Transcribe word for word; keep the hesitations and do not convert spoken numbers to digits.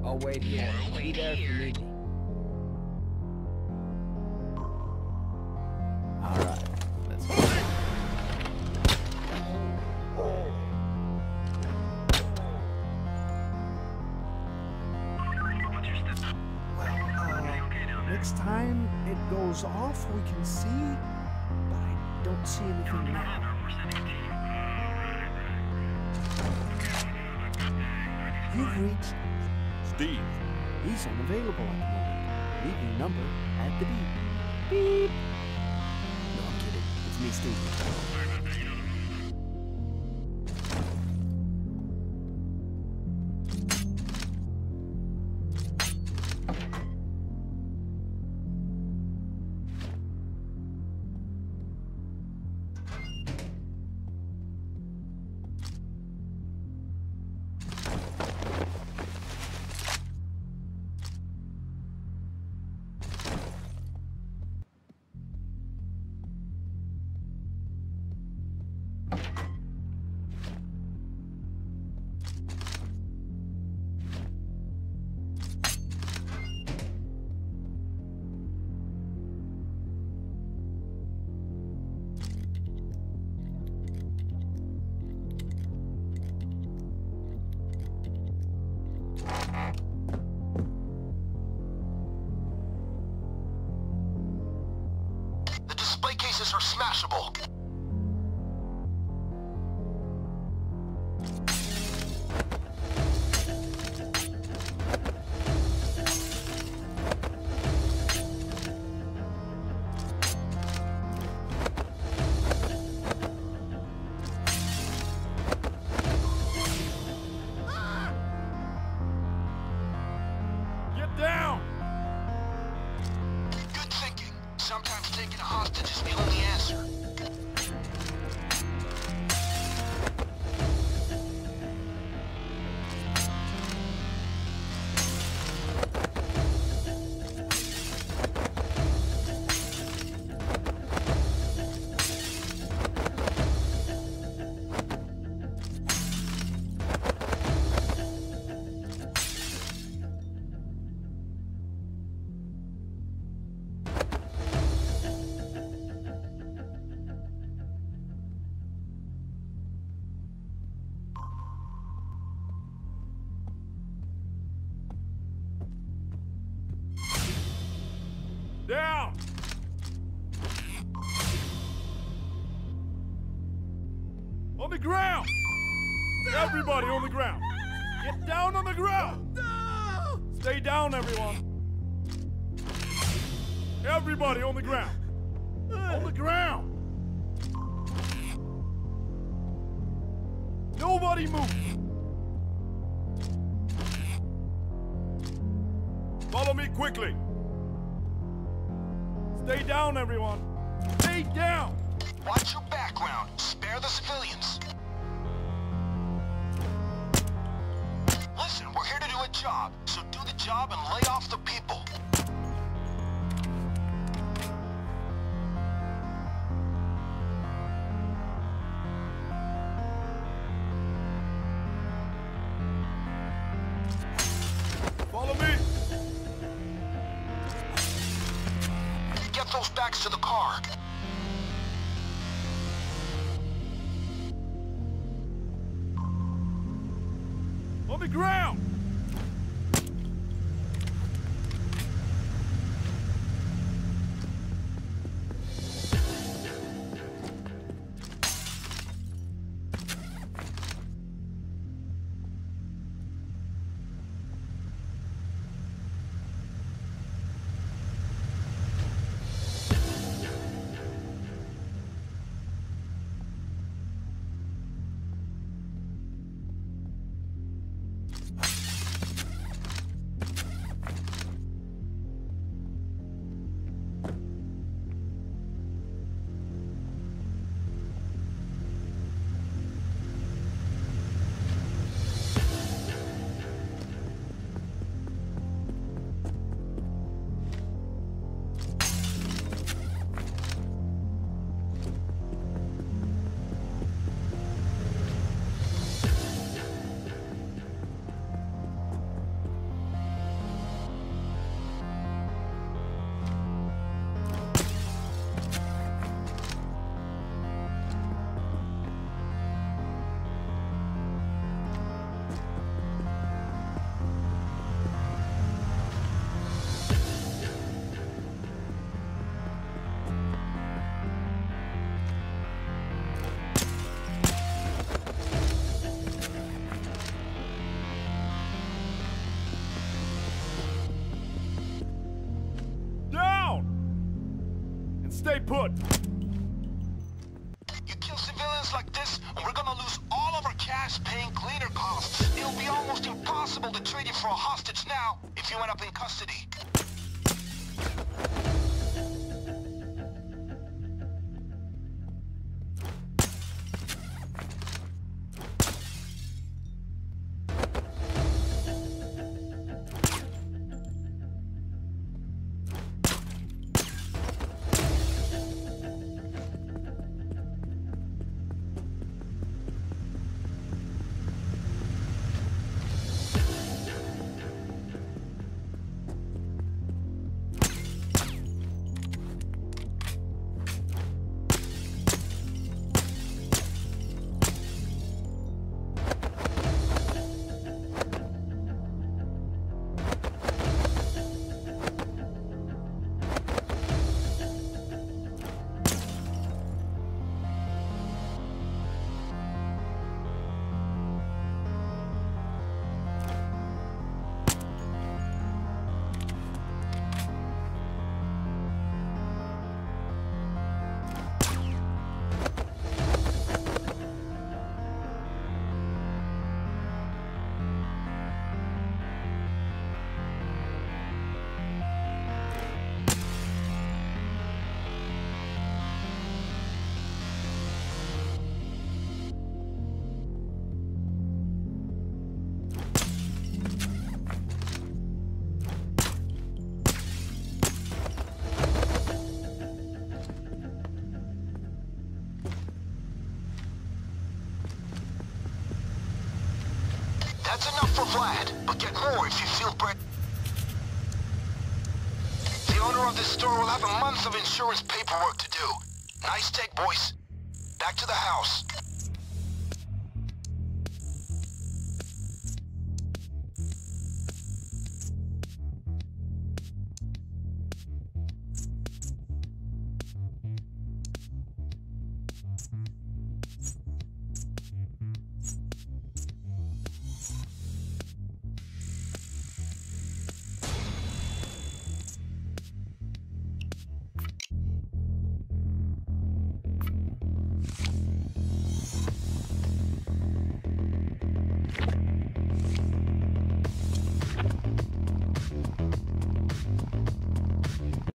I'll wait here. Be there if you need me. Alright, let's go. Next time it goes off, we can see, but I don't see anything now. You've reached Steve. He's unavailable at the moment. Leave your number at the beep. Beep! No, I'm kidding. It's me, Steve. The display cases are smashable. Get down! Good thinking. Sometimes taking a hostage is the only answer. Down! On the ground! Everybody on the ground! Get down on the ground! Stay down, everyone! Everybody on the ground! On the ground! Nobody move! Follow me quickly! Stay down, everyone! Stay down! Watch your background. Spare the civilians. Listen, we're here to do a job, so do the job and lay off the people. Follow me! Get those bags to the car. On the ground! stay put. You kill civilians like this, and we're gonna lose all of our cash paying cleaner costs. It'll be almost impossible to trade you for a hostage now if you end up in custody. That's enough for Vlad, but get more if you feel brave. The owner of this store will have a month of insurance paperwork to do. Nice take, boys. Back to the house.